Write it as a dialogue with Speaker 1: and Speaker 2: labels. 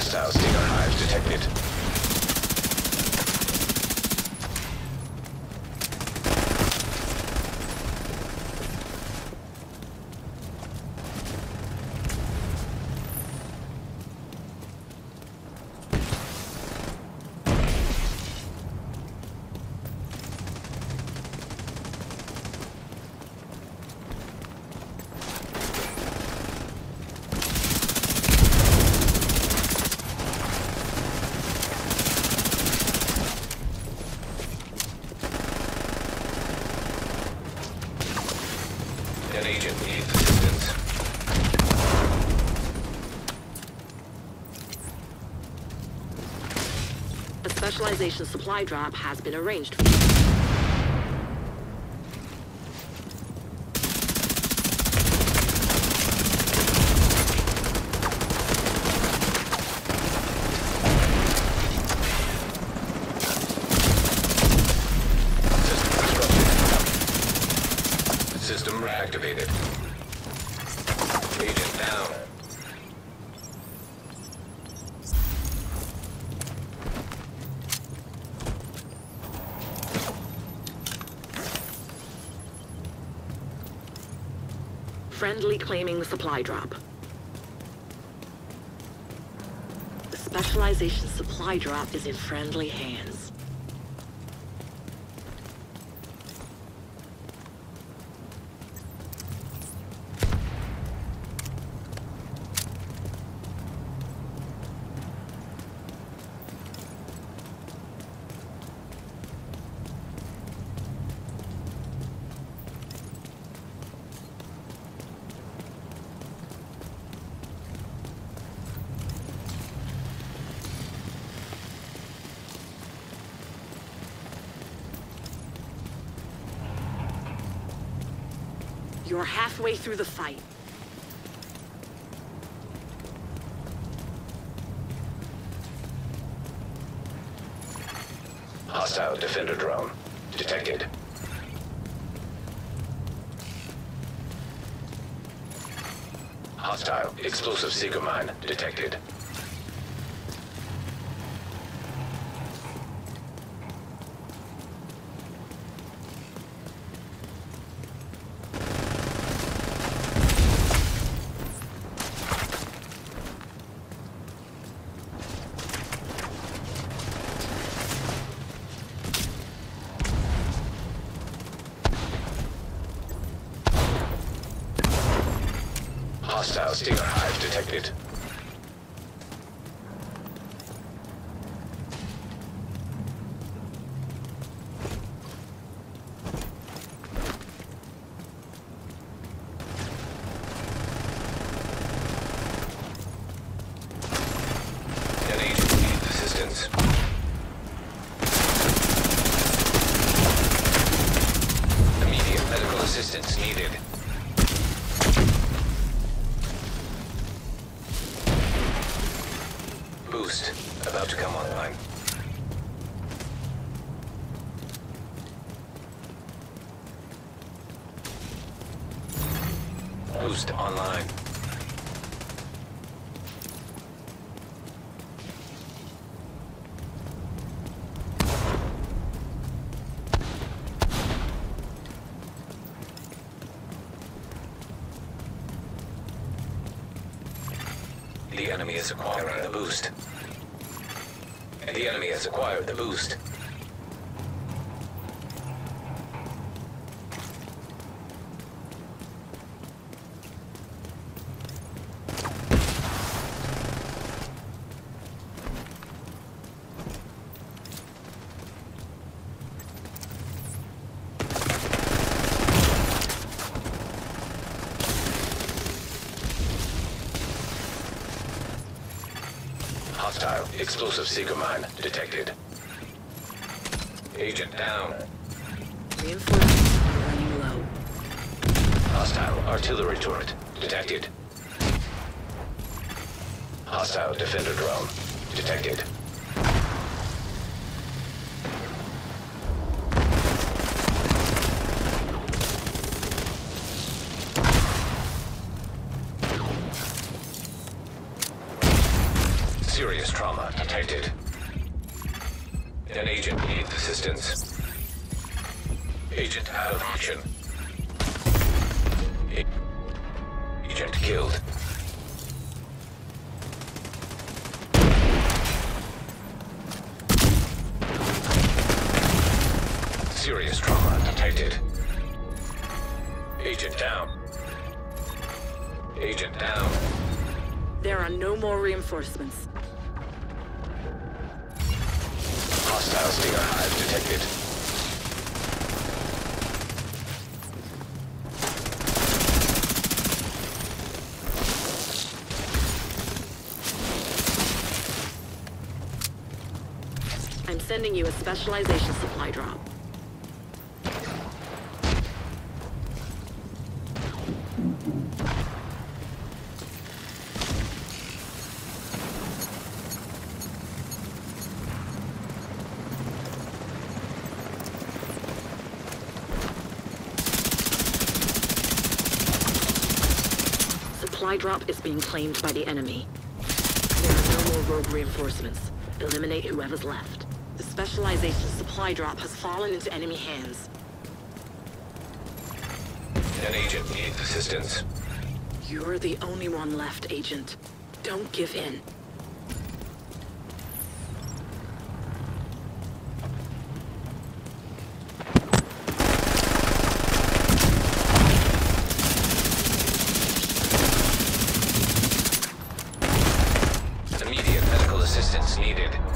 Speaker 1: Hostile Stinger hives detected. An agent needs assistance.
Speaker 2: A specialization supply drop has been arranged for you.
Speaker 1: System reactivated. Agent down.
Speaker 2: Friendly claiming the supply drop. The specialization supply drop is in friendly hands. You're halfway through the fight.
Speaker 1: Hostile Defender drone detected. Hostile explosive seeker mine detected. Hostile Stinger hive detected. An agent needs assistance. Immediate medical assistance needed. Boost about to come online. Boost online. The enemy is acquiring the boost. The enemy has acquired the boost. Hostile explosive seeker mine detected. Agent down.
Speaker 2: Reinforcements are running low.
Speaker 1: Hostile artillery turret detected. Hostile Defender drone detected. Serious trauma detected. An agent needs assistance. Agent out of action. Agent killed. Serious trauma detected. Agent down. Agent down.
Speaker 2: There are no more reinforcements.
Speaker 1: Hostile Stinger hive detected.
Speaker 2: I'm sending you a specialization supply drop. Supply drop is being claimed by the enemy. There are no more rogue reinforcements. Eliminate whoever's left. The specialization supply drop has fallen into enemy hands.
Speaker 1: An agent needs assistance.
Speaker 2: You're the only one left, Agent. Don't give in.
Speaker 1: Immediate medical assistance needed.